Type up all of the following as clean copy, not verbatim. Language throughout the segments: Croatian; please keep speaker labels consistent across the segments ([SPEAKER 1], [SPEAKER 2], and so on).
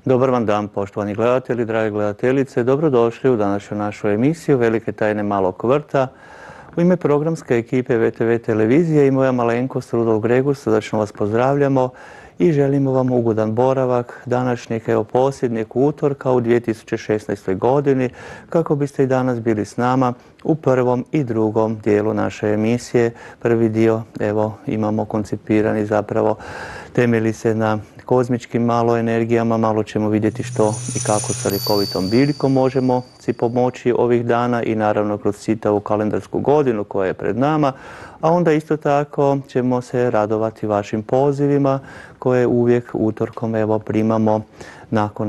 [SPEAKER 1] Dobar vam dan, poštovani gledatelji, drage gledateljice. Dobrodošli u današnju našu emisiju Velike tajne malog vrta. U ime programske ekipe VTV televizije i moja malenkost Rudolf Gregus srdačno vas pozdravljamo i želimo vam ugodan boravak današnjeg posljednjeg utorka u 2016. godini kako biste i danas bili s nama u prvom i drugom dijelu naše emisije. Prvi dio imamo koncipirani, zapravo temelji se na kozmičkim malo energijama, malo ćemo vidjeti što i kako sa ljekovitom biljkom možemo si pomoći ovih dana i naravno kroz čitavu kalendarsku godinu koja je pred nama, a onda isto tako ćemo se radovati vašim pozivima koje uvijek utorkom primamo nakon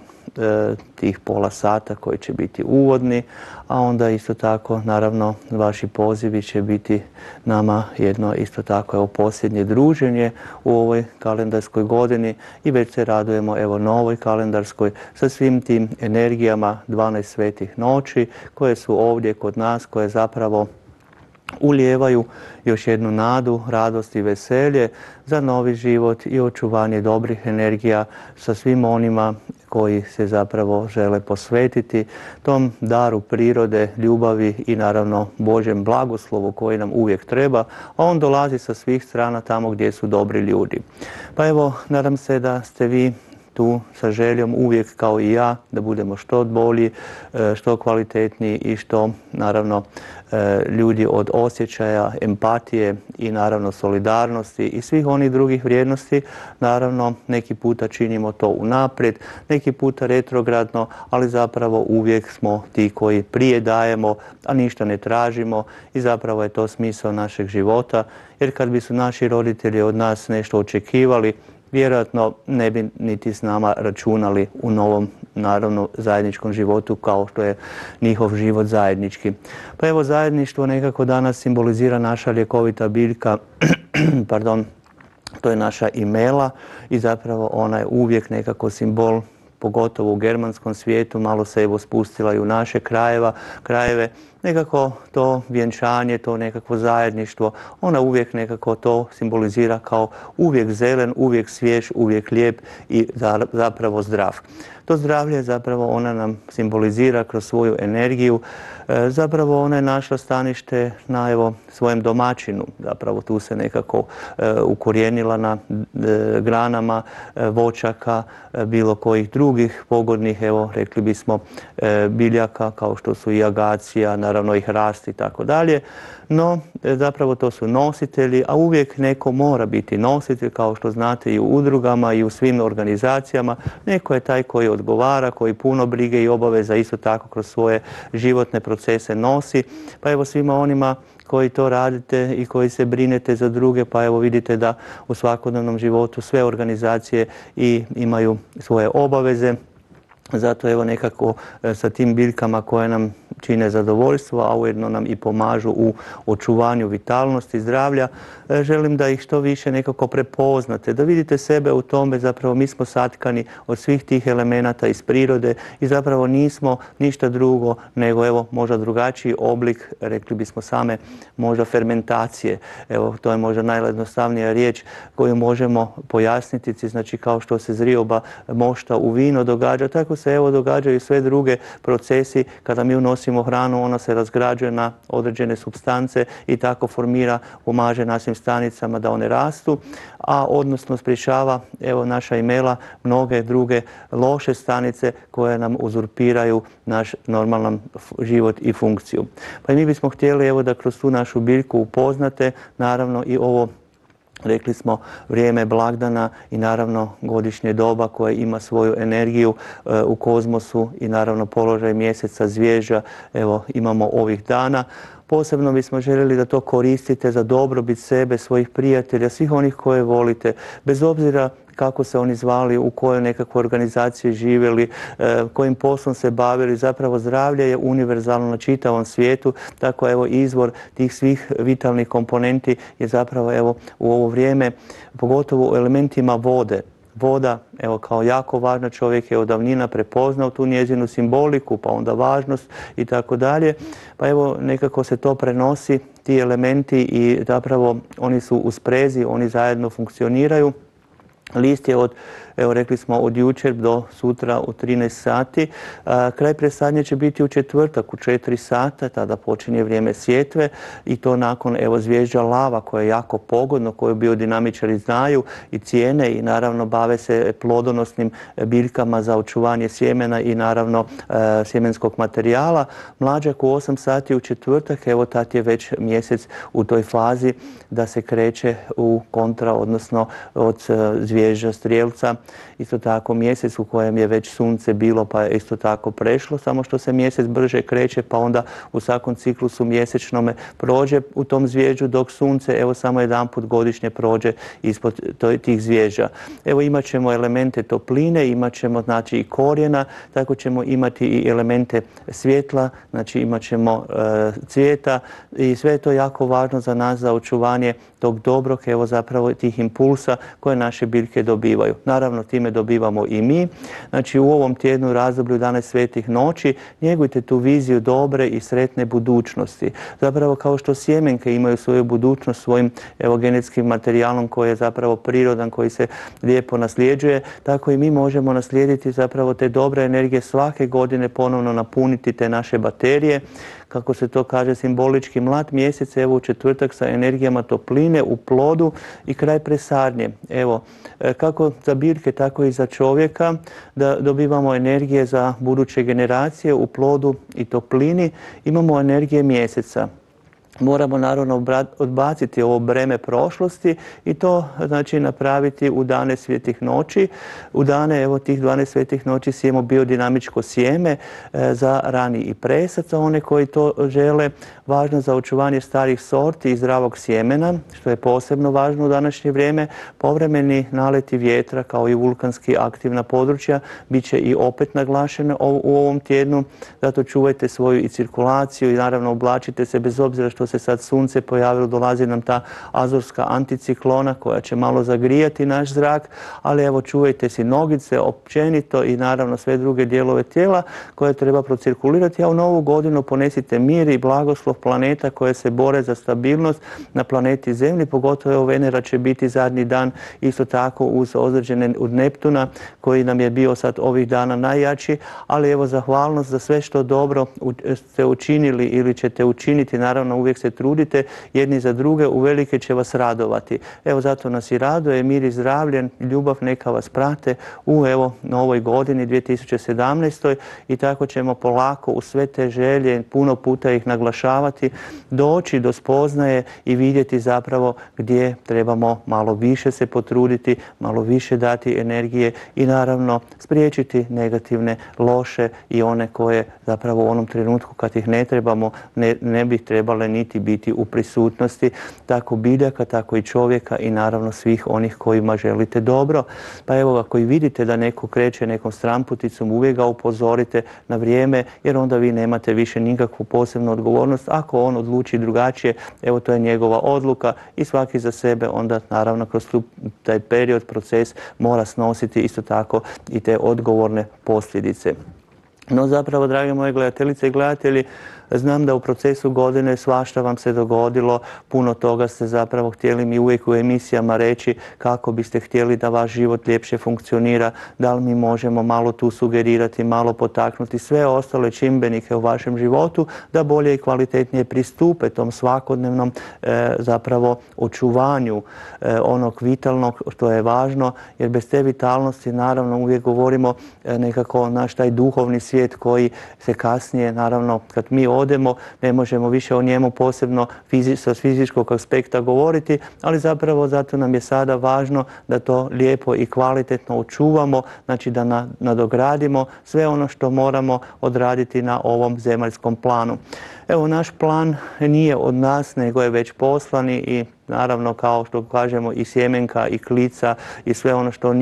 [SPEAKER 1] tih pola sata koji će biti uvodni, a onda isto tako naravno vaši pozivi će biti nama jedno isto tako posljednje druženje u ovoj kalendarskoj godini i već se radujemo novoj kalendarskoj sa svim tim energijama 12 svetih noći koje su ovdje kod nas, koje zapravo ulijevaju još jednu nadu, radost i veselje za novi život i očuvanje dobrih energija sa svim onima koji se zapravo žele posvetiti tom daru prirode, ljubavi i naravno Božjem blagoslovu koji nam uvijek treba, a on dolazi sa svih strana tamo gdje su dobri ljudi. Pa evo, nadam se da ste vi tu sa željom uvijek kao i ja da budemo što bolji, što kvalitetniji i što naravno ljudi od osjećaja, empatije i naravno solidarnosti i svih onih drugih vrijednosti. Naravno neki puta činimo to unaprijed, neki puta retrogradno, ali zapravo uvijek smo ti koji prije dajemo, a ništa ne tražimo i zapravo je to smisao našeg života. Jer kad bi su naši roditelji od nas nešto očekivali, vjerojatno ne bi niti s nama računali u novom, naravno, zajedničkom životu kao što je njihov život zajednički. Pa evo, zajedništvo nekako danas simbolizira naša ljekovita biljka, pardon, to je naša imela i zapravo ona je uvijek nekako simbol, pogotovo u germanskom svijetu, malo se spustila i u naše krajeve, nekako to vjenčanje, to nekako zajedništvo, ona uvijek nekako to simbolizira kao uvijek zelen, uvijek svjež, uvijek lijep i zapravo zdrav. To zdravlje zapravo ona nam simbolizira kroz svoju energiju. Zapravo ona je našla stanište na svojem domaćinu. Zapravo tu se nekako ukorijenila na granama voćaka, bilo kojih drugih pogodnih, rekli bismo, biljaka kao što su i agacija, naravno i hrast i tako dalje. No, zapravo to su nositelji, a uvijek neko mora biti nositelj, kao što znate i u udrugama i u svim organizacijama. Neko je taj koji odgovara, koji puno brige i obaveza isto tako kroz svoje životne procese nosi. Pa evo svima onima koji to radite i koji se brinete za druge, pa evo vidite da u svakodnevnom životu sve organizacije i imaju svoje obaveze. Zato evo nekako sa tim biljkama koje nam čine zadovoljstvo, a ujedno nam i pomažu u očuvanju vitalnosti, zdravlja, želim da ih što više nekako prepoznate, da vidite sebe u tome. Zapravo mi smo satkani od svih tih elemenata iz prirode i zapravo nismo ništa drugo nego evo možda drugačiji oblik, rekli bismo same možda fermentacije. Evo to je možda najjednostavnija riječ koju možemo pojasniti, znači kao što se zrioba mošta u vino događa, tako se događaju sve druge procesi. Kada mi unosimo hranu, ona se razgrađuje na određene supstance i tako formira, pomaže našim stanicama da one rastu, a odnosno sprječava naša imela mnoge druge loše stanice koje nam uzurpiraju naš normalan život i funkciju. Pa i mi bismo htjeli da kroz tu našu biljku upoznate naravno i ovo, rekli smo, vrijeme blagdana i naravno godišnje doba koje ima svoju energiju u kozmosu i naravno položaj mjeseca zvježa imamo ovih dana. Posebno bismo željeli da to koristite za dobrobit sebe, svojih prijatelja, svih onih koje volite, bez obzira kako se oni zvali, u kojoj nekakvoj organizaciji živjeli, kojim poslom se bavili. Zapravo zdravlje je univerzalno na čitavom svijetu, tako izvor tih svih vitalnih komponenti je zapravo u ovo vrijeme, pogotovo u elementima vode. Voda, kao jako važna, čovjek je od davnina prepoznao tu njezinu simboliku, pa onda važnost i tako dalje. Pa nekako se to prenosi, ti elementi, i zapravo oni su u sprezi, oni zajedno funkcioniraju. List je od evo rekli smo od jučer do sutra u 13 sati. Kraj presadnje će biti u četvrtak u 4 sata, tada počinje vrijeme sjetve i to nakon evo zvježđa lava koje je jako pogodno, koju biodinamičari znaju i cijene i naravno bave se plodonosnim biljkama za očuvanje sjemena i naravno sjemenskog materijala. Mlađak u 8 sati u četvrtak, evo tad je već mjesec u toj fazi da se kreće u kontra, odnosno od zvježđa Strijelca. Isto tako mjesec u kojem je već sunce bilo pa je isto tako prešlo, samo što se mjesec brže kreće pa onda u svakom ciklusu mjesečnome prođe u tom zvježđu, dok sunce evo samo jedanput godišnje prođe ispod tih zvježđa. Evo imat ćemo elemente topline, imat ćemo znači i korijena, tako ćemo imati i elemente svjetla, znači imat ćemo cvijeta i sve je to jako važno za nas za očuvanje tog dobrog, evo zapravo tih impulsa koje naše biljke dobivaju. Naravno time dobivamo i mi. Znači u ovom tjednu razdoblju 11 svetih noći njegujte tu viziju dobre i sretne budućnosti. Zapravo kao što sjemenke imaju svoju budućnost svojim evo genetskim materijalom koji je zapravo prirodan, koji se lijepo nasljeđuje, tako i mi možemo naslijediti zapravo te dobre energije svake godine, ponovno napuniti te naše baterije. Kako se to kaže simbolički, mlad mjesec evo u četvrtak sa energijama topline u plodu i kraj presadnje. Evo, kako za biljke, tako i za čovjeka, da dobivamo energije za buduće generacije u plodu i toplini. Imamo energije mjeseca. Moramo naravno odbaciti ovo breme prošlosti i to znači napraviti u dane svetih noći. U dane evo tih 12 svetih noći sijemo biodinamičko sjeme za rani i presad za one koji to žele. Važno za očuvanje starih sorti i zdravog sjemena, što je posebno važno u današnje vrijeme. Povremeni naleti vjetra kao i vulkanski aktivna područja bit će i opet naglašene u ovom tjednu. Zato čuvajte svoju i cirkulaciju i naravno oblačite se bez obzira što se sad sunce pojavilo, dolazi nam ta azorska anticiklona koja će malo zagrijati naš zrak, ali evo čuvajte si nogice općenito i naravno sve druge dijelove tijela koje treba procirkulirati, a u novu godinu ponesite mir i blagoslov planeta koje se bore za stabilnost na planeti Zemlji, pogotovo evo Venera će biti zadnji dan isto tako uz ozrađene od Neptuna koji nam je bio sad ovih dana najjači, ali evo zahvalnost za sve što dobro ste učinili ili ćete učiniti, naravno uvijek se trudite jedni za druge, uvelike će vas radovati. Evo zato nas i raduje, mir i zdravlje, ljubav neka vas prate u evo novoj godini 2017. i tako ćemo polako u sve te želje, puno puta ih naglašavati, doći do spoznaje i vidjeti zapravo gdje trebamo malo više se potruditi, malo više dati energije i naravno spriječiti negativne, loše i one koje zapravo u onom trenutku kad ih ne trebamo ne bi trebale niti biti u prisutnosti, tako biljaka, tako i čovjeka i naravno svih onih kojima želite dobro. Pa evo ako i vidite da neko kreće nekom stramputicom, uvijek ga upozorite na vrijeme jer onda vi nemate više nikakvu posebnu odgovornost. Ako on odluči drugačije, evo to je njegova odluka i svaki za sebe onda naravno kroz taj period, proces mora snositi isto tako i te odgovorne posljedice. No zapravo, drage moje gledateljice i gledatelji, znam da u procesu godine svašta vam se dogodilo, puno toga ste zapravo htjeli mi uvijek u emisijama reći kako biste htjeli da vaš život ljepše funkcionira, da li mi možemo malo tu sugerirati, malo potaknuti sve ostale čimbenike u vašem životu da bolje i kvalitetnije pristupe tom svakodnevnom zapravo očuvanju onog vitalnog što je važno, jer bez te vitalnosti naravno uvijek govorimo nekako naš taj duhovni svijet koji se kasnije naravno kad mi odemo, ne možemo više o njemu posebno sa fizičkog aspekta govoriti, ali zapravo zato nam je sada važno da to lijepo i kvalitetno očuvamo, znači da nadogradimo sve ono što moramo odraditi na ovom zemaljskom planu. Evo, naš plan nije od nas, nego je već poslani i naravno kao što kažemo i sjemenka i klica i sve ono što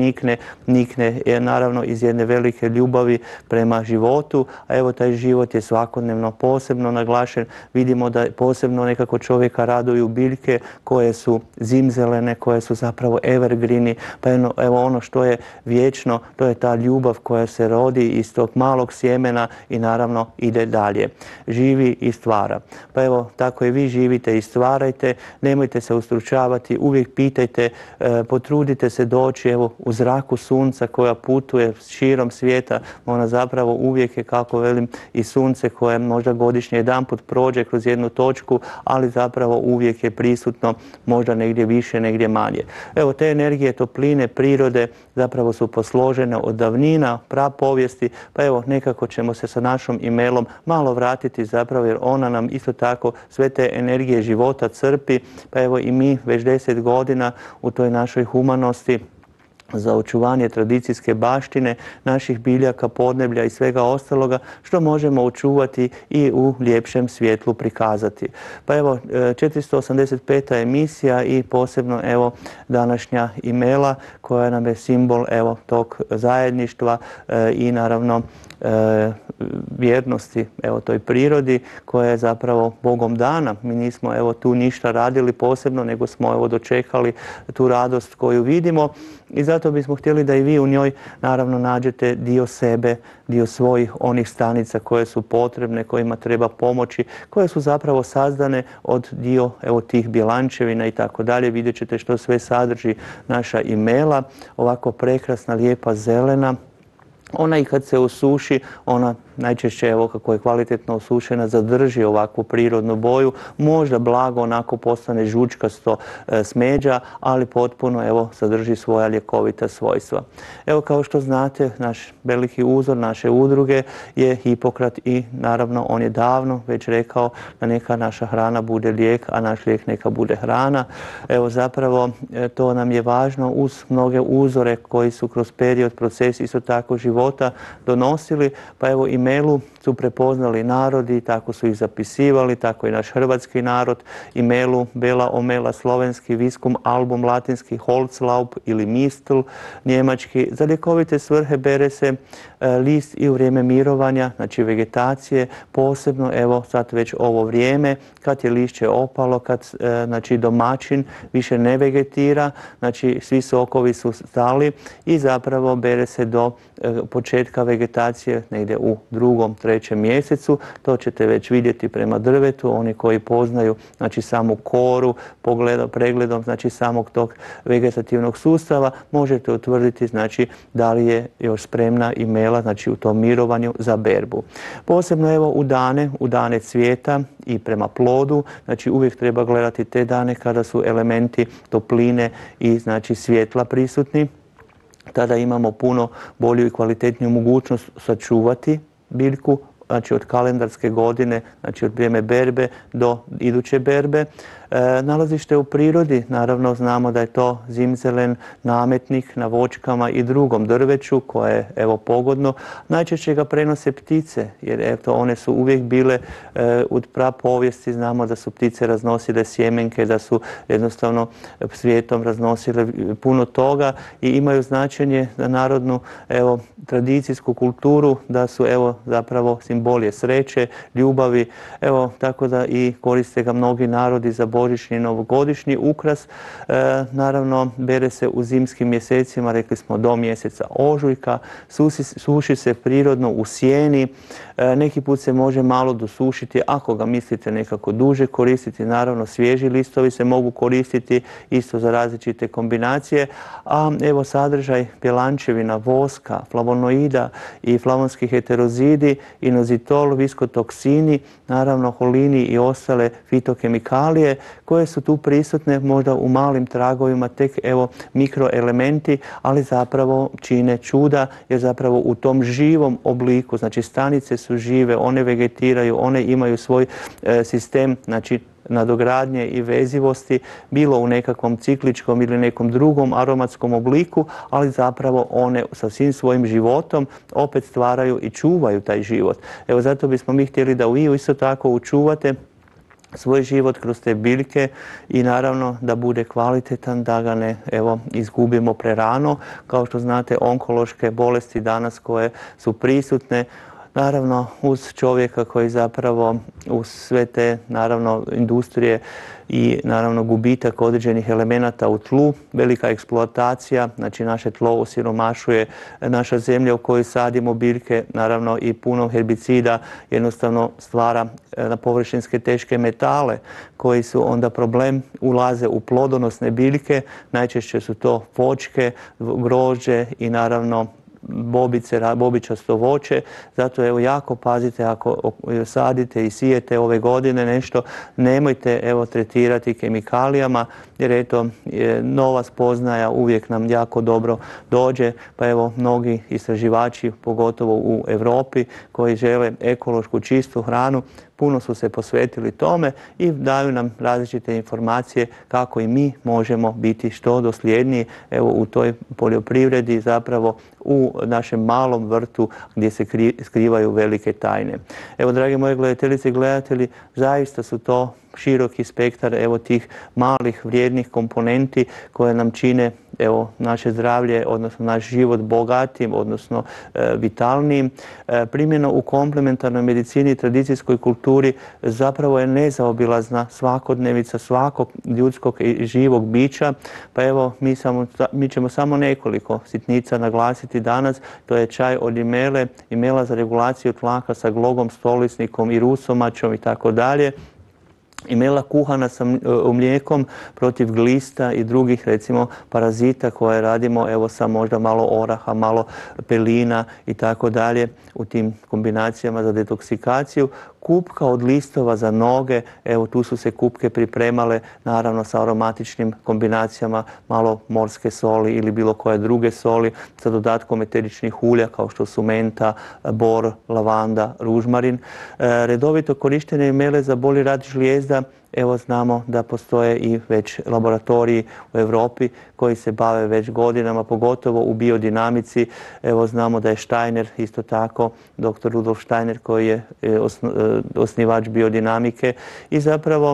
[SPEAKER 1] nikne je naravno iz jedne velike ljubavi prema životu, a evo taj život je svakodnevno posebno naglašen. Vidimo da posebno nekako čovjeka raduju biljke koje su zimzelene, koje su zapravo evergreeni, pa evo ono što je vječno, to je ta ljubav koja se rodi iz tog malog sjemena i naravno ide dalje. Živi i stvara. Pa evo tako i vi živite i stvarajte, nemojte se se ustručavati, uvijek pitajte, potrudite se doći evo u zraku sunca koja putuje širom svijeta. Ona zapravo uvijek je, kako velim, i sunce koje možda godišnje jedanput prođe kroz jednu točku, ali zapravo uvijek je prisutno, možda negdje više, negdje manje. Evo, te energije topline, prirode zapravo su posložene od davnina, prapovijesti, pa evo nekako ćemo se sa našom e-mailom malo vratiti zapravo, jer ona nam isto tako sve te energije života crpi, pa evo i mi već 10 godina u toj našoj humanosti za očuvanje tradicijske baštine, naših biljaka, podneblja i svega ostaloga što možemo očuvati i u ljepšem svjetlu prikazati. Pa evo, 485. emisija i posebno evo današnja e-maila koja nam je simbol evo tog zajedništva i naravno vjernosti evo toj prirodi koja je zapravo Bogom dana. Mi nismo evo tu ništa radili posebno, nego smo evo dočekali tu radost koju vidimo i zato bismo htjeli da i vi u njoj naravno nađete dio sebe, dio svojih onih stanica koje su potrebne, kojima treba pomoći, koje su zapravo sazdane od dio evo tih bjelančevina i tako dalje. Vidjet ćete što sve sadrži naša e-maila, ovako prekrasna, lijepa, zelena. Ona i kad se osuši, ona najčešće, evo kako je kvalitetno osušena, zadrži ovakvu prirodnu boju, možda blago onako postane žučkasto smeđa, ali potpuno evo sadrži svoja ljekovita svojstva. Evo, kao što znate, naš veliki uzor naše udruge je Hipokrat i naravno on je davno već rekao da neka naša hrana bude lijek, a naš lijek neka bude hrana. Evo, zapravo to nam je važno uz mnoge uzore koji su kroz period, proces isto tako života donosili, pa evo i e-mailu su prepoznali narodi, tako su ih zapisivali, tako i naš hrvatski narod. E-mailu Bela Omela slovenski, Viskum album latinski, Holzlaub ili Mistl njemački. Za ljekovite svrhe bere se list i u vrijeme mirovanja, znači vegetacije, posebno evo sad već ovo vrijeme kad je lišće opalo, kad znači domaćin više ne vegetira, znači svi sokovi su stali i zapravo bere se do početka vegetacije negdje u 2., 3. mjesecu. To ćete već vidjeti prema drvetu. Oni koji poznaju znači samu koru, pregledom znači samog tog vegetativnog sustava možete utvrditi znači da li je još spremna e-maila znači u tom mirovanju za berbu. Posebno evo u dane cvijeta i prema plodu, znači uvijek treba gledati te dane kada su elementi topline i znači svjetla prisutni. Tada imamo puno bolju i kvalitetniju mogućnost sačuvati biljku, znači od kalendarske godine, znači od vrijeme berbe do iduće berbe. Nalazište u prirodi, naravno znamo da je to zimzelen, nametnik na voćkama i drugom drveću koje je evo pogodno. Najčešće ga prenose ptice, jer eto one su uvijek bile u prapovijesti, znamo da su ptice raznosile sjemenke, da su jednostavno svijetom raznosile puno toga i imaju značenje za narodnu evo tradicijsku kulturu, da su evo zapravo simbolije sreće, ljubavi, evo tako da i koriste ga mnogi narodi za božićni i novogodišnji ukras. Naravno, bere se u zimskim mjesecima, rekli smo do mjeseca ožujka, suši se prirodno u sjeni, neki put se može malo dosušiti ako ga mislite nekako duže koristiti, naravno svježi listovi se mogu koristiti isto za različite kombinacije, a evo sadržaj bjelančevina, voska, flavonoida i flavonski heterozidi, inozitol, viskotoksini, naravno holini i ostale fitokemikalije koje su tu prisutne možda u malim tragovima, tek evo mikroelementi, ali zapravo čine čuda jer zapravo u tom živom obliku, znači stanice su žive, one vegetiraju, one imaju svoj sistem, znači nadogradnje i vezivosti, bilo u nekakvom cikličkom ili nekom drugom aromatskom obliku, ali zapravo one sa svim svojim životom opet stvaraju i čuvaju taj život. Evo zato bismo mi htjeli da vi isto tako učuvate svoj život kroz te biljke i naravno da bude kvalitetan, da ga ne evo izgubimo prerano. Kao što znate, onkološke bolesti danas koje su prisutne, naravno uz čovjeka koji zapravo uz sve te naravno industrije i naravno gubitak određenih elemenata u tlu, velika eksploatacija, znači naše tlo osiromašuje, naša zemlja u kojoj sadimo biljke, naravno i puno herbicida jednostavno stvara na površinske teške metale koji su onda problem, ulaze u plodonosne biljke, najčešće su to voćke, grožđe i naravno bobičasto voće, zato evo jako pazite ako sadite i sijete ove godine nešto, nemojte evo tretirati kemikalijama jer eto nova spoznaja uvijek nam jako dobro dođe, pa evo mnogi istraživači pogotovo u Europi koji žele ekološku čistu hranu puno su se posvetili tome i daju nam različite informacije kako i mi možemo biti što dosljedniji evo u toj poljoprivredi, zapravo u našem malom vrtu gdje se skrivaju velike tajne. Evo, drage moje gledateljice i gledatelji, zaista su to široki spektar evo tih malih vrijednih komponenti koje nam čine evo naše zdravlje, odnosno naš život bogatim, odnosno vitalnijim. Primjena u komplementarnoj medicini i tradicijskoj kulturi zapravo je nezaobilazna svakodnevica svakog ljudskog i živog bića. Pa evo mi ćemo samo nekoliko sitnica naglasiti danas. To je čaj od imele, imela za regulaciju tlaka sa glogom, stolicnikom i rusomačom i tako dalje. Imela kuhana sa mlijekom protiv glista i drugih recimo parazita koje radimo evo sa možda malo oraha, malo pelina i tako dalje u tim kombinacijama za detoksikaciju. Kupka od listova za noge, evo tu su se kupke pripremale naravno sa aromatičnim kombinacijama, malo morske soli ili bilo koje druge soli sa dodatkom eteričnih ulja kao što su menta, bor, lavanda, ružmarin. Redovito korištenje imele za bolji rad žlijezda, evo znamo da postoje i već laboratoriji u Europi koji se bave već godinama, pogotovo u biodinamici. Evo znamo da je Steiner isto tako, dr. Rudolf Steiner koji je osnivač biodinamike i zapravo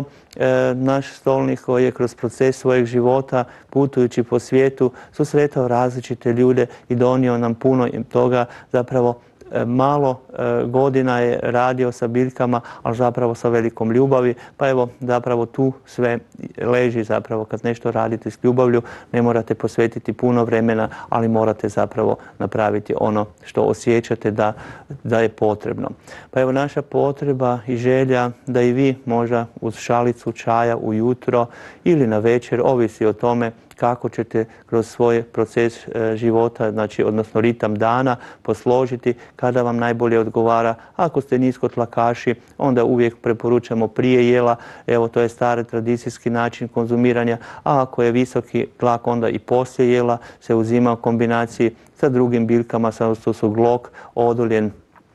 [SPEAKER 1] naš stolnik koji je kroz proces svojeg života putujući po svijetu susretao različite ljude i donio nam puno toga, zapravo malo godina je radio sa biljkama, ali zapravo sa velikom ljubavi. Pa evo, zapravo tu sve leži zapravo kad nešto radite s ljubavlju, ne morate posvetiti puno vremena, ali morate zapravo napraviti ono što osjećate da je potrebno. Pa evo, naša potreba i želja da i vi možda uz šalicu čaja ujutro ili na večer, ovisi o tome kako ćete kroz svoj proces života, znači odnosno ritam dana posložiti kada vam najbolje odgovara. Ako ste niskotlakaši, onda uvijek preporučamo prije jela, evo to je stari tradicijski način konzumiranja, a ako je visoki tlak, onda i poslije jela se uzima u kombinaciji sa drugim biljkama, kao što su glok, odoljen,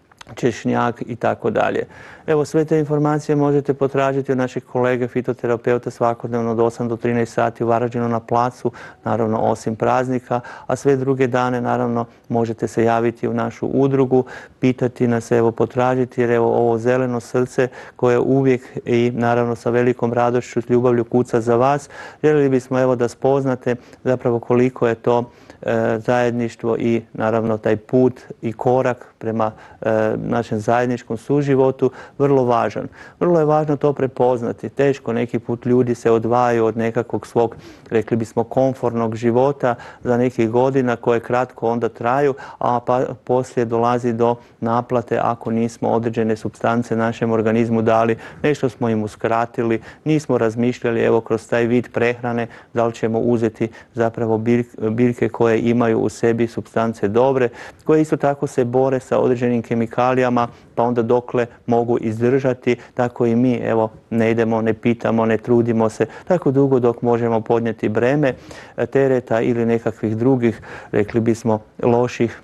[SPEAKER 1] češnjak i tako dalje. Evo, sve te informacije možete potražiti od naših kolege fitoterapeuta svakodnevno od 8 do 13 sati u Varaždinu na placu, naravno osim praznika, a sve druge dane naravno možete se javiti u našu udrugu, pitati nas, evo potražiti, jer evo ovo zeleno srce koje uvijek i naravno sa velikom radošću, s ljubavlju kuca za vas. Željeli bismo evo da spoznate zapravo koliko je to zajedništvo i naravno taj put i korak prema našem zajedničkom suživotu vrlo važan. Vrlo je važno to prepoznati. Teško neki put ljudi se odvajaju od nekakvog svog, rekli bismo, komfortnog života za nekih godina koje kratko onda traju, a pa poslije dolazi do naplate ako nismo određene supstance našem organizmu dali, nešto smo im uskratili, nismo razmišljali evo kroz taj vid prehrane da li ćemo uzeti zapravo biljke koje imaju u sebi supstance dobre, koje isto tako se bore sa određenim kemikalijama, pa onda dokle mogu izdržati, tako i mi evo ne idemo, ne pitamo, ne trudimo se tako dugo dok možemo podnijeti breme tereta ili nekakvih drugih, rekli bismo, loših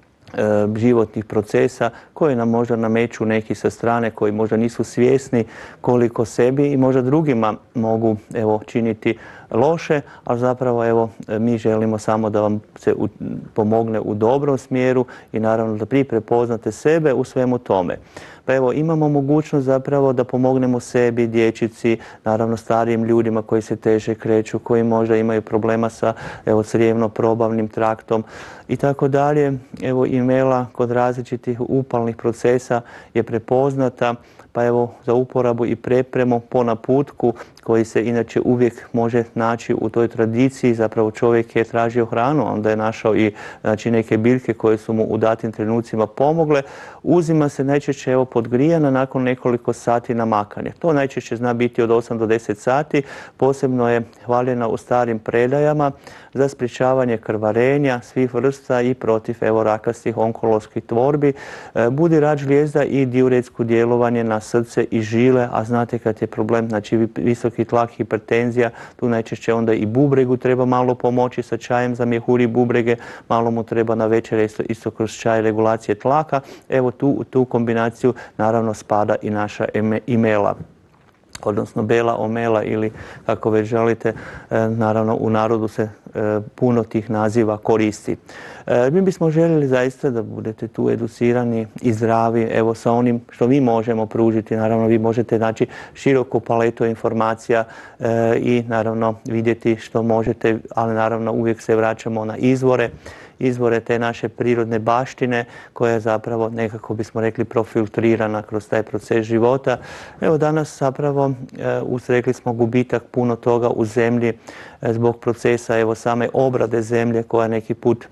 [SPEAKER 1] životnih procesa koje nam možda nameću neki sa strane koji možda nisu svjesni koliko sebi i možda drugima mogu evo činiti loše, ali zapravo evo mi želimo samo da vam se pomogne u dobrom smjeru i naravno da prije prepoznate sebe u svemu tome. Pa evo, imamo mogućnost zapravo da pomognemo sebi, dječici, naravno starijim ljudima koji se teže kreću, koji možda imaju problema sa crijevno-probavnim traktom i tako dalje. Evo, imela kod različitih upalnih procesa je prepoznata, pa evo za uporabu i pripremu po naputku koji se inače uvijek može naći u toj tradiciji. Zapravo čovjek je tražio hranu, onda je našao i neke biljke koje su mu u datim trenucima pomogle. Uzima se najčešće podgrijana nakon nekoliko sati namakanje. To najčešće zna biti od 8 do 10 sati. Posebno je hvaljena u starim predajama za sprječavanje krvarenja svih vrsta i protiv rakastih onkoloških tvorbi. Budi rad žlijezda i diuretsko djelovanje na srce i žile, a znate kad je problem, znači visoki tlak, hipertenzija, tu najčešće onda i bubregu treba malo pomoći sa čajem za mjehuri bubrege, malo mu treba na večer isto kroz čaj regulacije tlaka. Evo tu kombinaciju naravno spada i naša imela, odnosno bela omela ili kako već želite, naravno u narodu se puno tih naziva koristi. Mi bismo željeli zaista da budete tu educirani i zdravi, evo sa onim što mi možemo pružiti. Naravno vi možete naći široku paletu informacija i naravno vidjeti što možete, ali naravno uvijek se vraćamo na izvore te naše prirodne baštine koja je zapravo nekako bismo rekli profiltrirana kroz taj proces života. Evo danas zapravo rekli smo gubitak puno toga u zemlji zbog procesa same obrade zemlje koja neki put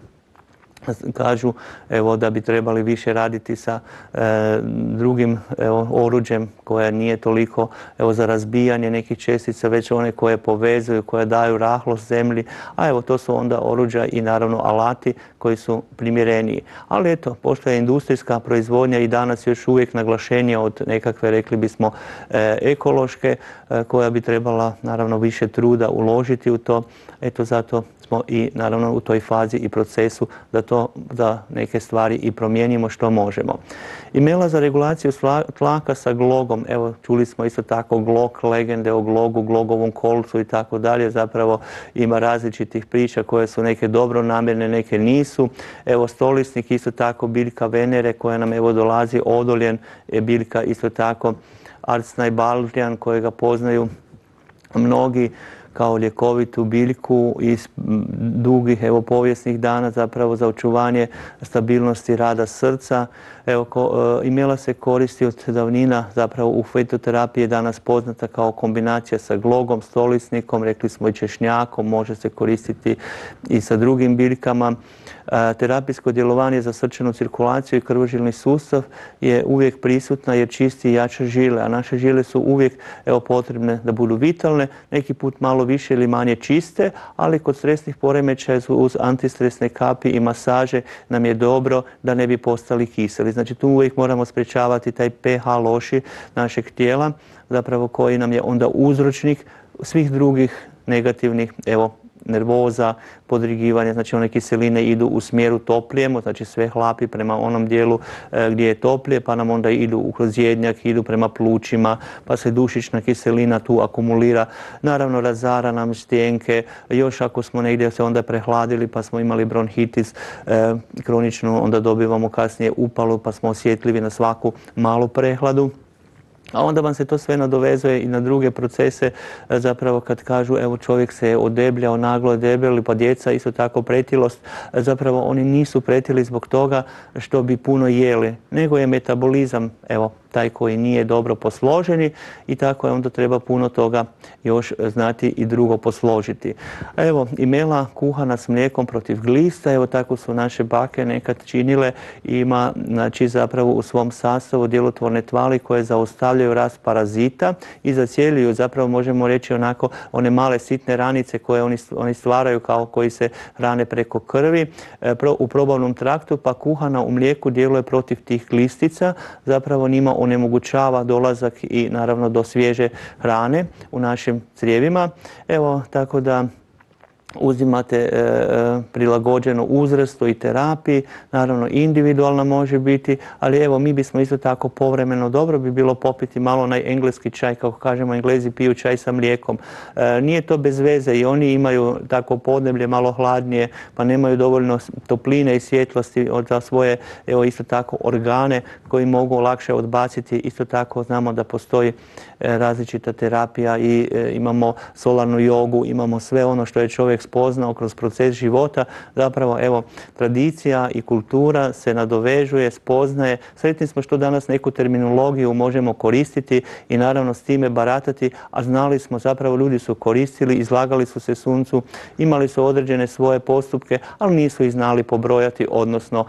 [SPEAKER 1] kažu da bi trebali više raditi sa drugim oruđem koja nije toliko za razbijanje nekih čestica, već one koje povezuju, koje daju rahlost zemlji, a to su onda oruđa i naravno alati koji su primjereniji. Ali eto, pošto je industrijska proizvodnja i danas još uvijek naglašenija od nekakve, rekli bismo, ekološke, koja bi trebala naravno više truda uložiti u to, eto zato smo i naravno u toj fazi i procesu da neke stvari i promijenimo što možemo. Imela za regulaciju tlaka sa glogom, evo čuli smo isto tako glog, legende o glogu, glogovom kolcu i tako dalje, zapravo ima različitih priča koje su neke dobronamjerne, neke nisu. Evo stolisnik, isto tako biljka Venere koja nam dolazi, odoljen je biljka, isto tako Arsnaj baldrijan kojega poznaju mnogi kao ljekovitu biljku iz dugih povijesnih dana zapravo za očuvanje stabilnosti rada srca. Imela se koristi od davnina, zapravo u fitoterapiji je danas poznata kao kombinacija sa glogom, stolisnikom, rekli smo i češnjakom, može se koristiti i sa drugim biljkama. Terapijsko djelovanje za srčanu cirkulaciju i krvožilni sustav je uvijek prisutna jer čisti i jača žile, a naše žile su uvijek potrebne da budu vitalne, neki put malo više ili manje čiste, ali kod stresnih poremećaja uz antistresne kapi i masaže nam je dobro da ne bi postali kiseli. Znači tu uvijek moramo sprječavati taj pH loši našeg tijela, zapravo koji nam je onda uzročnik svih drugih negativnih, nervoza, podrigivanja, znači one kiseline idu u smjeru toplijemu, znači sve hlapi prema onom dijelu gdje je toplije, pa nam onda idu kroz jednjak, idu prema plućima, pa se dušična kiselina tu akumulira, naravno razara nam stjenke, još ako smo negdje se onda prehladili pa smo imali bronhitis kroničnu, onda dobivamo kasnije upalu pa smo osjetljivi na svaku malu prehladu. A onda vam se to sve nadovezuje i na druge procese, zapravo kad kažu evo čovjek se je odebljao, naglo je debeli, pa djeca isto tako pretilost, zapravo oni nisu pretili zbog toga što bi puno jeli, nego je metabolizam taj koji nije dobro posloženi i tako je onda treba puno toga još znati i drugo posložiti. Evo, imela kuhana s mlijekom protiv glista, tako su naše bake nekad činile, ima znači zapravo u svom sastavu djelotvorne tvari koje zaustavljaju rast parazita i zacjeljuju, zapravo možemo reći onako one male sitne ranice koje oni stvaraju kao koji se hrane preko krvi u probavnom traktu, pa kuhana u mlijeku djeluje protiv tih glistica, zapravo njima onemogućava dolazak i naravno do svježe hrane u našim crijevima. Evo, tako da uzimate prilagođeno uzrastu i terapiji, naravno individualna može biti, ali evo mi bismo isto tako povremeno, dobro bi bilo popiti malo onaj engleski čaj, kako kažemo Englezi piju čaj sa mlijekom. Nije to bez veze i oni imaju tako podneblje malo hladnije, pa nemaju dovoljno topline i svjetlosti za svoje, evo isto tako organe koji mogu lakše odbaciti. Isto tako znamo da postoji različita terapija i imamo solarnu jogu, imamo sve ono što je čovjek spoznao kroz proces života. Zapravo, evo, tradicija i kultura se nadovežuje, spoznaje. Sretni smo što danas neku terminologiju možemo koristiti i naravno s time baratati, a znali smo, zapravo ljudi su koristili, izlagali su se suncu, imali su određene svoje postupke, ali nisu ih znali pobrojati, odnosno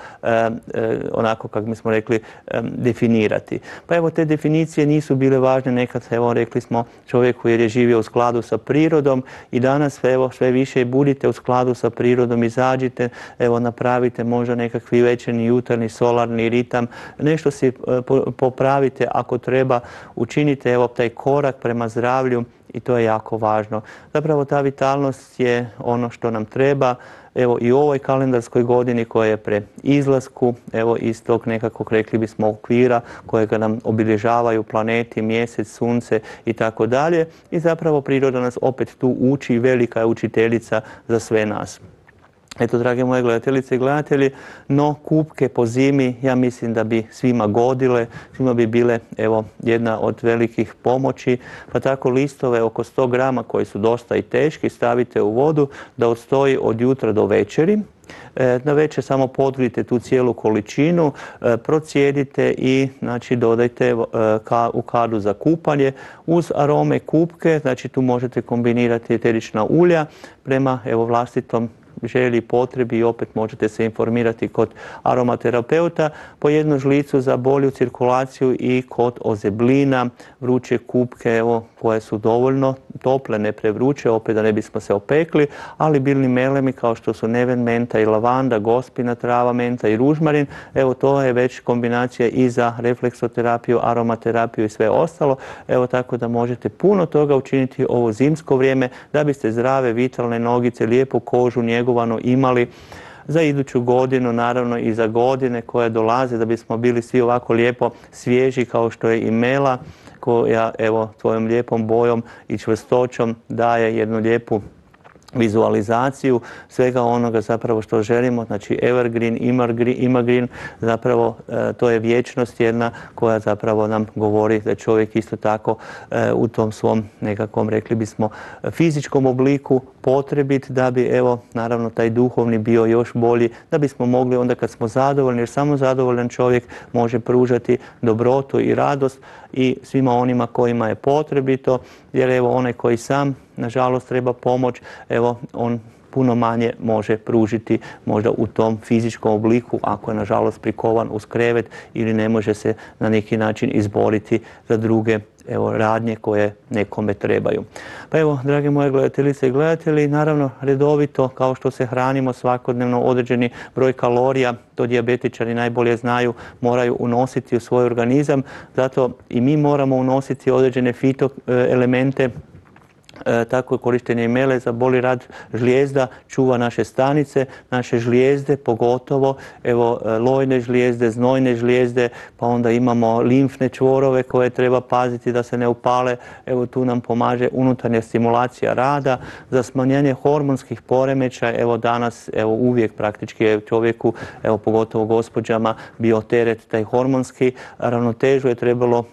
[SPEAKER 1] onako kako bismo rekli definirati. Pa evo, te definicije nisu bile važne nekad, evo rekli smo čovjeku jer je živio u skladu sa prirodom i danas evo sve više budite u skladu sa prirodom, izađite, evo napravite možda nekakvi večerni, jutarnji, solarni ritam, nešto si popravite ako treba, učinite evo taj korak prema zdravlju i to je jako važno. Zapravo ta vitalnost je ono što nam treba. Evo i u ovoj kalendarskoj godini koja je pre izlasku, evo iz tog nekakvog, rekli bismo, okvira kojega nam obilježavaju planeti, mjesec, sunce i tako dalje. I zapravo priroda nas opet tu uči, velika je učiteljica za sve nas. Eto, drage moje gledateljice i gledatelji, no kupke po zimi ja mislim da bi svima godile, svima bi bile evo jedna od velikih pomoći, pa tako listove oko 100 grama koji su dosta i teški stavite u vodu da odstoji od jutra do večeri. Na večer samo podgrijte tu cijelu količinu, procijedite i znači dodajte u kadu za kupanje uz arome kupke, znači tu možete kombinirati eterična ulja prema evo vlastitom želji i potrebi i opet možete se informirati kod aromaterapeuta, po jednu žlicu za bolju cirkulaciju i kod ozeblina, vruće kupke evo koje su dovoljno tople, ne prevruće, opet da ne bismo se opekli, ali biljni melemi kao što su neven, menta i lavanda, gospina trava, menta i ružmarin, evo to je već kombinacija i za refleksoterapiju, aromaterapiju i sve ostalo, evo tako da možete puno toga učiniti ovo zimsko vrijeme da biste zdrave, vitalne nogice, lijepu kožu, njegovano imali za iduću godinu, naravno i za godine koje dolaze, da bismo bili svi ovako lijepo svježi kao što je i mela koja evo svojom lijepom bojom i čvrstoćom daje jednu lijepu vizualizaciju svega onoga zapravo što želimo, znači evergreen, imagreen, zapravo to je vječnost jedna koja zapravo nam govori da čovjek isto tako u tom svom nekakvom, rekli bismo, fizičkom obliku potrebit da bi evo naravno taj duhovni bio još bolji, da bismo mogli onda kad smo zadovoljni, jer samo zadovoljan čovjek može pružati dobrotu i radost i svima onima kojima je potrebito, jer evo onaj koji sam nažalost treba pomoć, evo on puno manje može pružiti možda u tom fizičkom obliku ako je nažalost prikovan uz krevet ili ne može se na neki način izboriti za druge evo radnje koje nekome trebaju. Pa evo, drage moje gledateljice i gledatelji, naravno redovito kao što se hranimo svakodnevno određeni broj kalorija, to dijabetičari najbolje znaju, moraju unositi u svoj organizam, zato i mi moramo unositi određene fitoelemente. Tako je korištenje mele za bolji rad žlijezda, čuva naše stanice, naše žlijezde, pogotovo evo lojne žlijezde, znojne žlijezde, pa onda imamo limfne čvorove koje treba paziti da se ne upale. Evo tu nam pomaže unutarnja stimulacija rada, za smanjenje hormonskih poremećaja. Evo danas, evo uvijek praktički je čovjeku, evo pogotovo gospođama, bio teret taj hormonski, ravnotežu je trebalo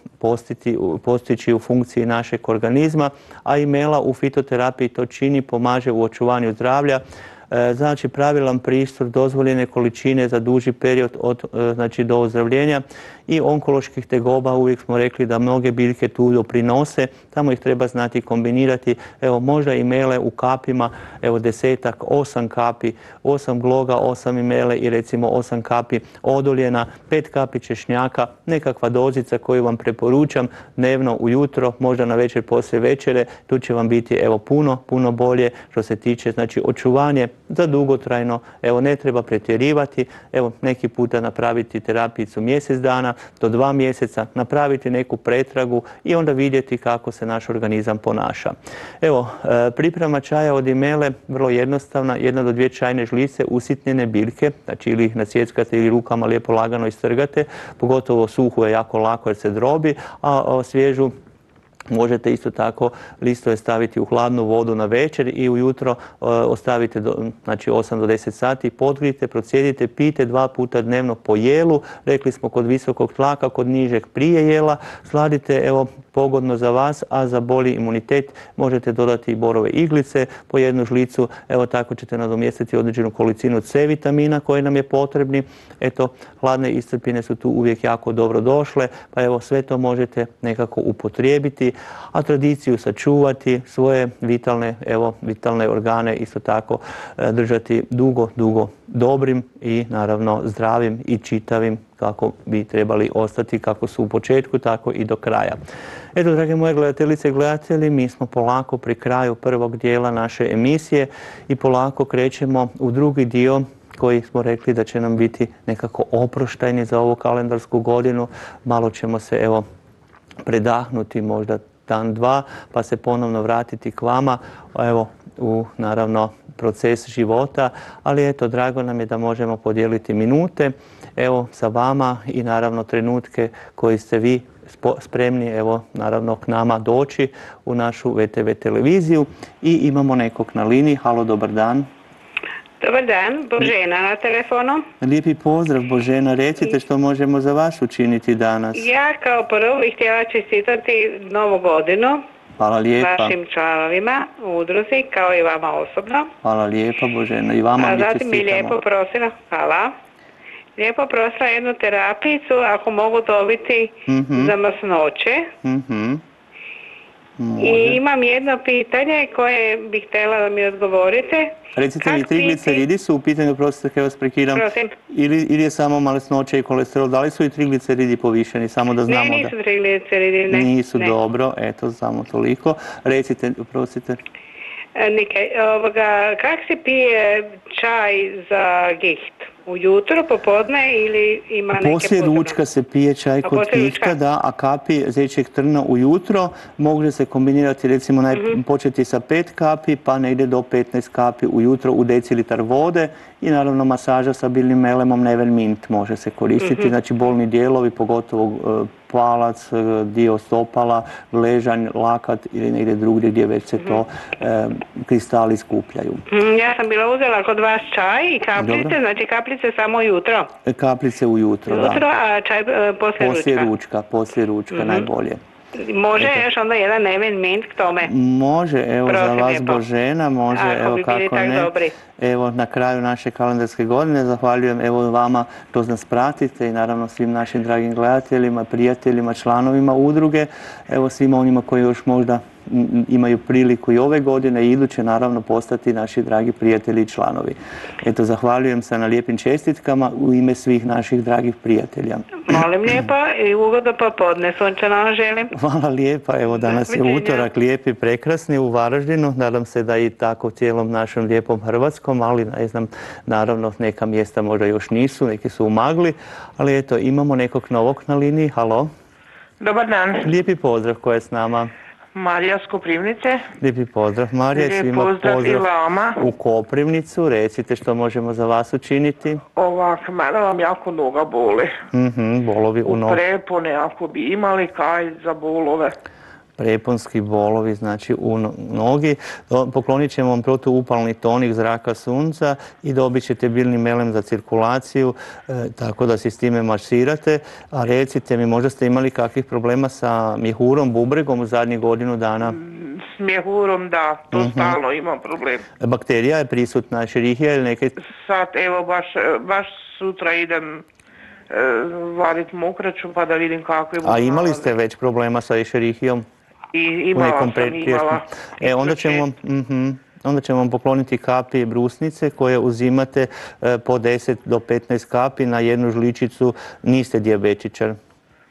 [SPEAKER 1] postići u funkciji našeg organizma, a i mela u fitoterapiji to čini, pomaže u očuvanju zdravlja. Znači pravilan pristup, dozvoljene količine za duži period znači do ozdravljenja i onkoloških tegoba. Uvijek smo rekli da mnoge biljke tu doprinose, tamo ih treba znati kombinirati. Evo možda i mele u kapima, evo 10-ak, 8 kapi, 8 gloga, 8 imele i recimo 8 kapi odoljena, 5 kapi češnjaka, nekakva dozica koju vam preporučam dnevno ujutro, možda na večer poslije večere, tu će vam biti evo puno bolje što se tiče znači očuvanje za dugotrajno, evo ne treba pretjerivati, evo neki puta napraviti terapijicu mjesec dana do 2 mjeseca, napraviti neku pretragu i onda vidjeti kako se naš organizam ponaša. Evo, priprema čaja od imele vrlo jednostavna, 1 do 2 čajne žlice usitnjene biljke, znači ili ih nasjeckate ili rukama lijepo lagano istrgate, pogotovo suhu je jako lako jer se drobi, a svježu možete isto tako listove staviti u hladnu vodu na večer i ujutro ostavite znači 8 do 10 sati, podgrijte, procijedite, pijte 2 puta dnevno po jelu, rekli smo kod visokog tlaka, kod nižeg prije jela, sladite evo pogodno za vas, a za bolji imunitet možete dodati i borove iglice po 1 žlicu, evo tako ćete nadomjestiti određenu količinu C vitamina koji nam je potrebni. Eto, hladne iscrpine su tu uvijek jako dobro došle, pa evo sve to možete nekako upotrijebiti, a tradiciju sačuvati, svoje vitalne organe isto tako držati dugo dobrim i naravno zdravim i čitavim kako bi trebali ostati, kako su u početku, tako i do kraja. Eto, drage moje gledateljice i gledatelji, mi smo polako pri kraju prvog dijela naše emisije i polako krećemo u drugi dio koji smo rekli da će nam biti nekako oproštajni za ovu kalendarsku godinu. Malo ćemo se evo predahnuti možda dan, dva, pa se ponovno vratiti k vama, evo, u naravno proces života, ali eto, drago nam je da možemo podijeliti minute, evo, sa vama i naravno trenutke koji ste vi spremni, evo, naravno k nama doći u našu VTV televiziju i imamo nekog na liniji. Halo, dobar dan.
[SPEAKER 2] Dobar dan, Božena na telefonu.
[SPEAKER 1] Lijepi pozdrav, Božena. Recite što možemo za vas učiniti danas.
[SPEAKER 2] Ja kao prvo bih htjela čestitati Novu godinu.
[SPEAKER 1] Hvala lijepa.
[SPEAKER 2] Vašim članovima u udruzi, kao i vama osobno.
[SPEAKER 1] Hvala lijepa, Božena. I vama mi čestitamo.
[SPEAKER 2] Zatim mi lijepo prosila, hvala. Lijepo prosila jednu terapijicu, ako mogu dobiti za masnoće. I imam jedno pitanje koje bih htjela da mi odgovorite.
[SPEAKER 1] Recite mi, trigliceridi su u pitanju, prostite kad vas prekidam, ili je samo masnoće i kolesterol, da li su i trigliceridi povišeni, samo da znamo da...
[SPEAKER 2] Ne, nisu trigliceridi, ne.
[SPEAKER 1] Nisu, dobro, eto, samo toliko. Recite, prostite.
[SPEAKER 2] Kak se pije čaj za giht? Ujutro, popodne ili ima neke
[SPEAKER 1] poslije ručka se pije čaj kod gihta, da, a kapi zečjeg trna ujutro može se kombinirati, recimo početi sa 5 kapi pa negdje do 15 kapi ujutro u decilitar vode i naravno masaža sa biljnim melemom Nevermint može se koristiti, znači bolni dijelovi, pogotovo palac, dio stopala, gležanj, lakat ili negdje drugdje gdje već se to kristali skupljaju.
[SPEAKER 2] Ja sam bila uzela kod vas čaj i kapljice, znači kapljice samo ujutro.
[SPEAKER 1] Kapljice ujutro, da.
[SPEAKER 2] A čaj
[SPEAKER 1] poslije ručka najbolje.
[SPEAKER 2] Može još onda jedan Nevermint k tome?
[SPEAKER 1] Može, evo za vas Božena, može, evo kako ne.
[SPEAKER 2] Dobri.
[SPEAKER 1] Evo na kraju naše kalendarske godine zahvaljujem evo vama što nas pratite i naravno svim našim dragim gledateljima, prijateljima, članovima udruge, evo svima onima koji još možda imaju priliku i ove godine i iduće naravno postati naši dragi prijatelji i članovi. Eto, zahvaljujem se na lijepim čestitkama u ime svih naših dragih prijatelja.
[SPEAKER 2] Molim lijepa i ugodno popodne, sunčano vam želim.
[SPEAKER 1] Hvala lijepa, evo danas je utorak lijepi, prekrasni u Varaždinu, nadam se da i tako u cijelom našem lijepom Hrvatskom, ali ne znam, naravno neka mjesta možda još nisu, neki su u magli, ali eto, imamo nekog novog na liniji. Halo.
[SPEAKER 3] Dobar dan.
[SPEAKER 1] Lijepi pozdrav, ko je s nama?
[SPEAKER 3] Marija s Koprivnice.
[SPEAKER 1] Lijepi pozdrav, Marija.
[SPEAKER 3] Svima pozdrav i vama.
[SPEAKER 1] U Koprivnicu. Recite što možemo za vas učiniti.
[SPEAKER 3] Ovak, mene vam jako noga boli.
[SPEAKER 1] Bolovi u nogu.
[SPEAKER 3] U prepone ako bi imali kaj za bolove.
[SPEAKER 1] Preponski bolovi, znači u nogi. Poklonit ćemo vam protuupalni tonik zraka sunca i dobit ćete biljni melem za cirkulaciju, tako da si s time masirate. A recite mi, možda ste imali kakvih problema sa mjehurom, bubregom u zadnjih godinu dana?
[SPEAKER 3] S mjehurom, da, to stalno imam problem.
[SPEAKER 1] Bakterija je prisutna, šerihija ili neke?
[SPEAKER 3] Sad, evo, baš sutra idem vaditi mokraću pa da vidim kako je.
[SPEAKER 1] A imali ste već problema sa šerihijom?
[SPEAKER 3] Imala.
[SPEAKER 1] Onda ćemo vam pokloniti kapi brusnice koje uzimate po 10 do 15 kapi na jednu žličicu, niste dijabetičar.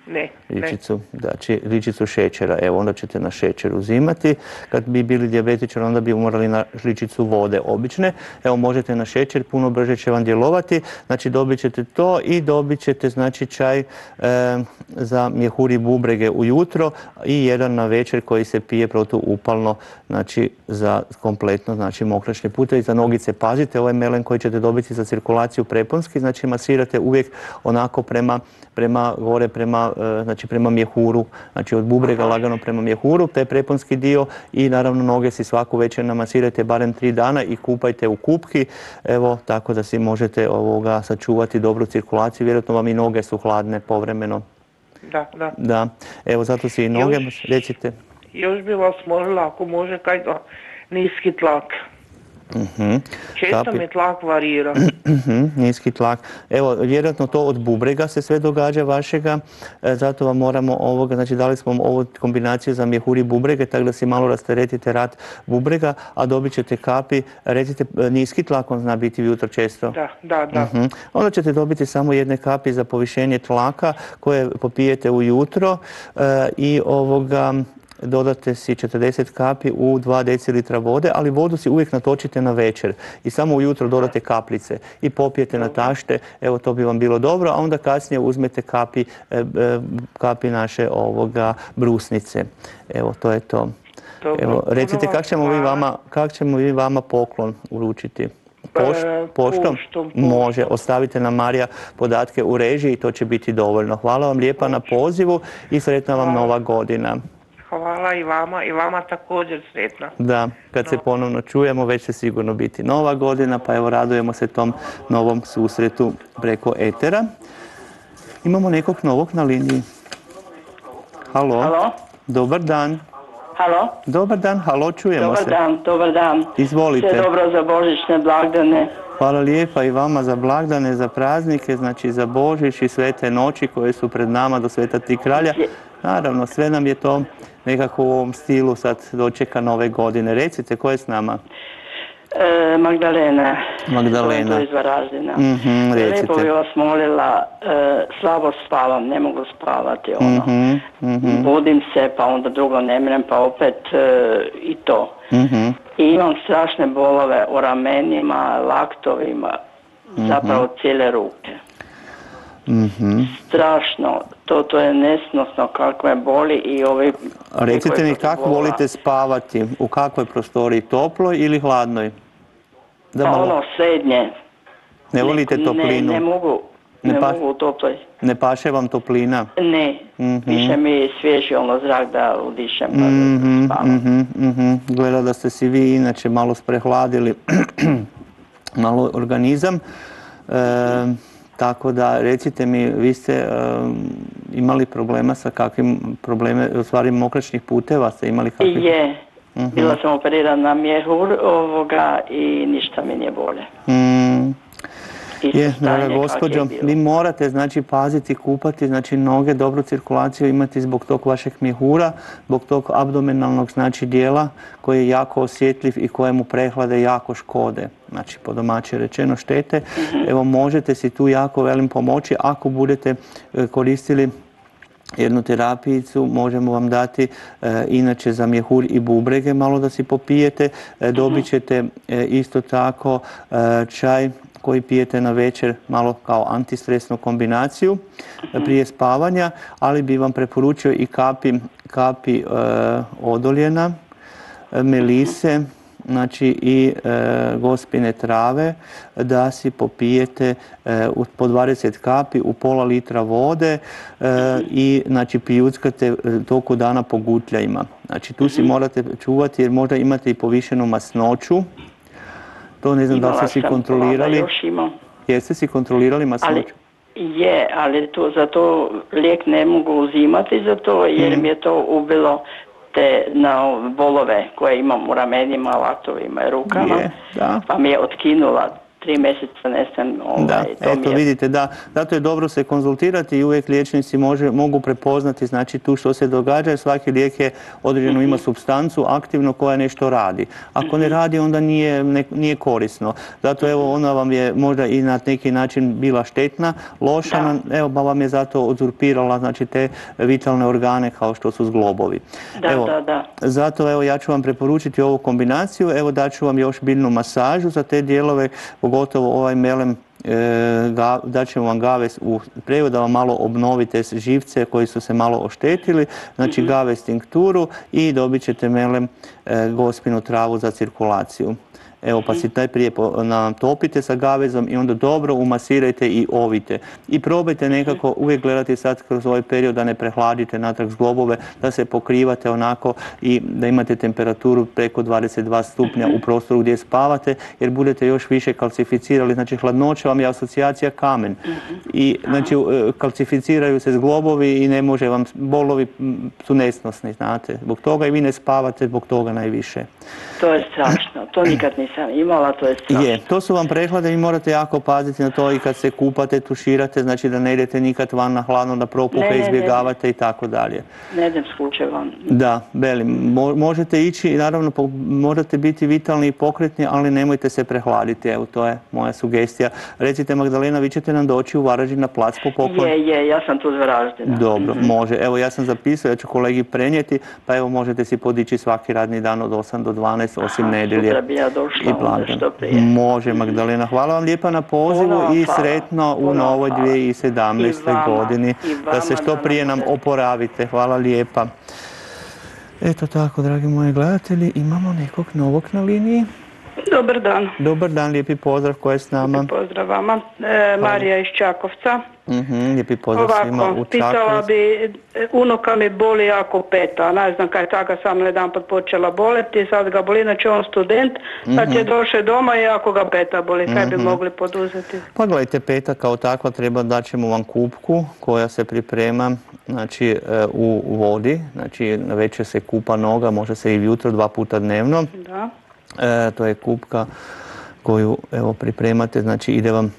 [SPEAKER 3] Ne.
[SPEAKER 1] Žličicu šećera. Evo, onda ćete na šećer uzimati. Kad bi bili dijabetičari, onda bi morali na žličicu vode obične. Evo, možete na šećer, puno brže će vam djelovati. Znači, dobit ćete to i dobit ćete, znači, čaj za mjehur i bubrege ujutro i jedan na večer koji se pije protuupalno, znači, za kompletno, znači, mokračne puteve. I za nogice pazite, ovaj melen koji ćete dobiti za cirkulaciju preponski, znači, masirate uvijek onako prema gore, prema mjehuru, znači od bubrega lagano prema mjehuru, taj preponski dio i naravno noge si svaku večer namasirajte barem 3 dana i kupajte u kupki, evo, tako da si možete sačuvati dobru cirkulaciju, vjerojatno vam i noge su hladne povremeno. Da, evo, zato si i noge, recite.
[SPEAKER 3] Još bi vas molila ako može kaj za niski tlak. Često mi tlak varira.
[SPEAKER 1] Niski tlak. Evo, vjerojatno to od bubrega se sve događa vašega, zato vam moramo ovoga, znači dali smo vam ovu kombinaciju za mjehur i bubrege, tako da si malo rasteretite rad bubrega, a dobit ćete kapi, recite, niski tlak on zna biti ujutro često.
[SPEAKER 3] Da.
[SPEAKER 1] Onda ćete dobiti samo jedne kapi za povišenje tlaka koje popijete ujutro i dodate si 40 kapi u 2 decilitra vode, ali vodu si uvijek natočite na večer i samo ujutro dodate kaplice i popijete na tašte, evo to bi vam bilo dobro, a onda kasnije uzmete kapi naše brusnice. Evo, to je to. Evo, recite, kak ćemo vi vama poklon uručiti? Poštom? Može, ostavite nam Marija podatke u režiji i to će biti dovoljno. Hvala vam lijepa na pozivu i sretna vam nova godina.
[SPEAKER 3] Hvala i vama također sretna.
[SPEAKER 1] Da, kad se ponovno čujemo, već će sigurno biti nova godina, pa evo radujemo se tom novom susretu preko etera. Imamo nekog novog na liniji. Halo? Dobar dan.
[SPEAKER 4] Halo?
[SPEAKER 1] Dobar dan, halo, čujemo se.
[SPEAKER 4] Dobar dan.
[SPEAKER 1] Izvolite.
[SPEAKER 4] Sve dobro za božićne blagdane.
[SPEAKER 1] Hvala lijepa i vama za blagdane, za praznike, znači za Božić i svete noći koje su pred nama do Sveta Tri kralja. Naravno, sve nam je to nekako u ovom stilu sad dočeka nove godine. Recite, ko je s nama?
[SPEAKER 4] Magdalena.
[SPEAKER 1] Magdalena.
[SPEAKER 4] Iz Varaždina.
[SPEAKER 1] Recite.
[SPEAKER 4] Lijepo bi vas molila, slabo spavam, ne mogu spavati, budim se, pa onda drugo ne mrem, pa opet i to. I imam strašne bolove u ramenima, laktovima, zapravo cijele ruke. Strašno, to je nesnosno kako me boli i ovi...
[SPEAKER 1] Recite mi kako volite spavati, u kakvoj prostoriji, toploj ili hladnoj?
[SPEAKER 4] Srednje.
[SPEAKER 1] Ne volite toplinu?
[SPEAKER 4] Ne mogu u toploj.
[SPEAKER 1] Ne paše vam toplina?
[SPEAKER 4] Ne, više mi svježi zrak da udišem pa da spavam.
[SPEAKER 1] Gleda da ste si vi inače malo sprehladili malo organizam. Tako da, recite mi, vi ste imali problema sa kakvim probleme, u stvari mokračnih puteva ste imali kakvih?
[SPEAKER 4] Je, bila sam operirana na mjehur i ništa mi nije bolje.
[SPEAKER 1] Je, draga gospođo, vi morate znači paziti, kupati znači noge, dobru cirkulaciju imati zbog tog vašeg mjehura, zbog tog abdomenalnog znači dijela koji je jako osjetljiv i kojemu prehlade jako škode. Znači, po domaće rečeno štete. Evo, možete si tu jako velim pomoći ako budete koristili jednu terapijicu, možemo vam dati inače za mjehur i bubrege malo da si popijete. Dobit ćete isto tako čaj koji pijete na večer malo kao antistresnu kombinaciju prije spavanja, ali bi vam preporučio i kapi odoljena, melise, znači i gospine trave, da si popijete po 20 kapi u pola litra vode i znači pijuckate toku dana po gutljajima. Znači tu si morate čuvati jer možda imate i povišenu masnoću. To ne znam da li ste si kontrolirali. Jeste si kontrolirali masnoću?
[SPEAKER 4] Ali za to lijek ne mogu uzimati za to jer mi je to ubilo te bolove koje imam u ramenima, laktovima i rukama. Pa mi je otkinula 3 mjeseca ne smem.
[SPEAKER 1] Da, eto vidite, da. Zato je dobro se konzultirati i uvijek liječnici mogu prepoznati znači tu što se događa. Svaki lijek je određeno ima supstancu aktivno koja nešto radi. Ako ne radi, onda nije korisno. Zato evo ona vam je možda i na neki način bila štetna, loša, evo pa vam je zato uzurpirala znači te vitalne organe kao što su zglobovi. Zato evo ja ću vam preporučiti ovu kombinaciju, evo daću vam još biljnu masažu za te dijelove, pogotovo ovaj melem, daćemo vam gaves u prevodu da vam malo obnovite živce koji su se malo oštetili, znači gaves tinkturu i dobit ćete melem gospinu travu za cirkulaciju. Evo pa si najprije topite sa gavezom i onda dobro umasirajte i ovite. I probajte nekako uvijek gledati sad kroz ovaj period da ne prehladite natrag zglobove, da se pokrivate onako i da imate temperaturu preko 22 stupnja u prostoru gdje spavate, jer budete još više kalcificirali. Znači hladnoća vam je asocijacija kamen. I znači kalcificiraju se zglobovi i ne može vam, bolovi su nesnosni, znate. Zbog toga i vi ne spavate, zbog toga najviše.
[SPEAKER 4] To je strašno, to nikad nisam imala, to je strašno.
[SPEAKER 1] To su vam prehlade, vi morate jako paziti na to i kad se kupate, tuširate, znači da ne idete nikad van na hladno, da propuhe izbjegavate i tako dalje.
[SPEAKER 4] Ne idem slučaj van.
[SPEAKER 1] Da, velim, možete ići i naravno morate biti vitalni i pokretni, ali nemojte se prehladiti, evo to je moja sugestija. Recite Magdalena, vi ćete nam doći u Varaždin na plac po poklon?
[SPEAKER 4] Ja sam tu iz Varaždina.
[SPEAKER 1] Dobro, može. Evo ja sam zapisao, ja ću kolegi prenijeti, pa evo možete si podići svaki radni dan od 8 do 12, osim nedjelje.
[SPEAKER 4] Sutra bi ja došla što prije.
[SPEAKER 1] Može, Magdalena. Hvala vam lijepa na pozivu i sretno u novoj 2017. godini. Da se što prije nam oporavite. Hvala lijepa. Eto tako, dragi moji gledatelji, imamo nekog novog na liniji.
[SPEAKER 2] Dobar dan.
[SPEAKER 1] Dobar dan, lijepi pozdrav, ko je s nama?
[SPEAKER 2] Lijepi pozdrav vama. Marija iz Čakovca.
[SPEAKER 1] Lijepi pozdrav svima u Čakovcu.
[SPEAKER 2] Pitala bi, unuka mi boli jako peta, ne znam kaj je taka, sam jedan put počela boleti, sad ga boli, znači on student, sad je došao doma i jako ga peta boli, kaj bi mogli poduzeti?
[SPEAKER 1] Pa gledajte, peta kao takva treba, daćemo vam kupku koja se priprema znači, u vodi, znači na večer se kupa noga, može se i jutro 2 puta dnevno.
[SPEAKER 2] Da.
[SPEAKER 1] To je kupka koju evo pripremate, znači ide vam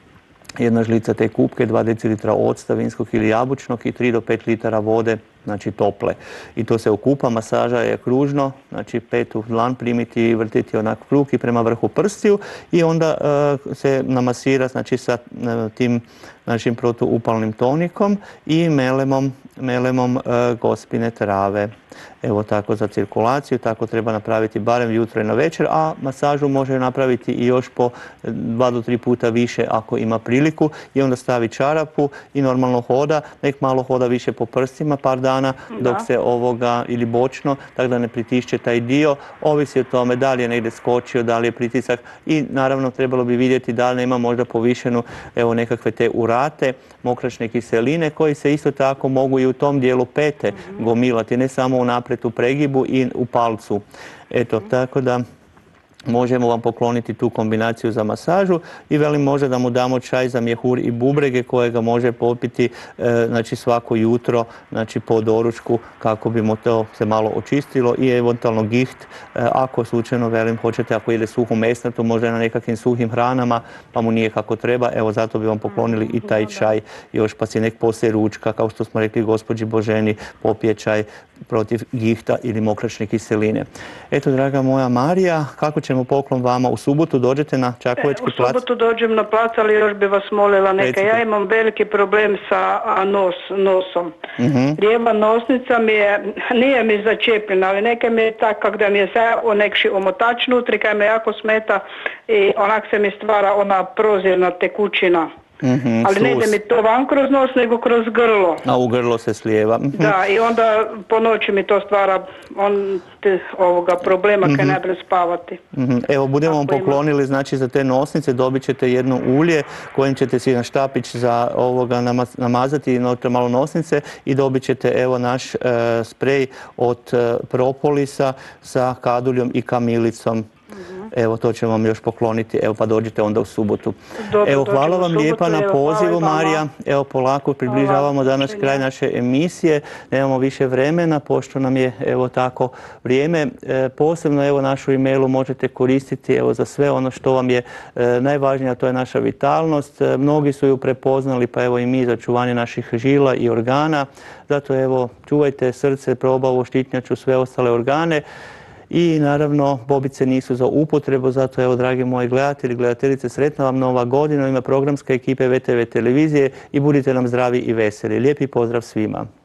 [SPEAKER 1] 1 žlica te kupke, 2 decilitra octa vinskog ili jabučnog i 3 do 5 litara vode, znači tople. I to se okupa, masaža je kružno, znači 5 u dlan primiti i vrtiti onak krug i prema vrhu prstiju i onda se namasira znači sa tim našim protuupalnim tonikom i melemom gospine trave. Evo tako za cirkulaciju, tako treba napraviti barem jutro i na večer, a masažu može napraviti i još po 2 do 3 puta više ako ima priliku i onda stavi čarapu i normalno hoda, nek malo hoda više po prstima par dana dok se ili bočno, tako da ne pritišće taj dio, ovisi o tome da li je negdje skočio, da li je pritisak i naravno trebalo bi vidjeti da li nema možda povišenu evo nekakve te urate, mokračne kiseline koji se isto tako mogu i u tom dijelu pete gomilati, ne samo u naprijed u pregibu i u palcu. Eto, tako da možemo vam pokloniti tu kombinaciju za masažu i velim možda da mu damo čaj za mjehur i bubrege kojega može popiti znači svako jutro, znači po doručku kako bi mu to se malo očistilo i eventualno giht ako slučajno velim hoćete, ako ide suhu mesnatu, možda na nekakvim suhim hranama pa mu nije kako treba, evo zato bi vam poklonili i taj čaj još pa si nek poslije ručka, kao što smo rekli gospođi Boženi, popije čaj protiv gihta ili mokračne kiseline. Eto, draga moja Marija, kako ćemo poklon vama? U subotu dođete na Čakovečki plac?
[SPEAKER 2] U subotu dođem na plac, ali još bi vas molila neka. Ja imam veliki problem sa nosom. Lijeva nosnica mi je, nije mi začepljena, ali neka mi je tako da mi je nekši omotač nutri, kaj me jako smeta i onak se mi stvara ona prozirna tekućina. Ali ne ide mi to van kroz nos, nego kroz grlo.
[SPEAKER 1] A u grlo se slijeva.
[SPEAKER 2] Da, i onda po noći mi to stvara ovoga problema kad ne bude spavati.
[SPEAKER 1] Evo, budemo vam poklonili, znači za te nosnice dobit ćete jedno ulje kojim ćete si na štapić za ovoga namazati malo nosnice i dobit ćete evo naš sprej od propolisa sa kaduljom i kamilicom. Evo, to ćemo vam još pokloniti, evo pa dođite onda u subotu. Evo, hvala vam lijepa na pozivu, Marija. Evo, polako približavamo danas kraj naše emisije, nemamo više vremena, pošto nam je evo tako vrijeme. Posebno evo našu e-mailu možete koristiti evo za sve ono što vam je najvažnije, a to je naša vitalnost. Mnogi su ju prepoznali, pa evo i mi za čuvanje naših žila i organa. Zato evo, čuvajte srce, probavu, štitnjaču, sve ostale organe. I naravno, bobice nisu za upotrebu, zato evo, dragi moji gledatelji, gledateljice, sretna vam nova godina u ime programske ekipe VTV televizije i budite nam zdravi i veseli. Lijepi pozdrav svima.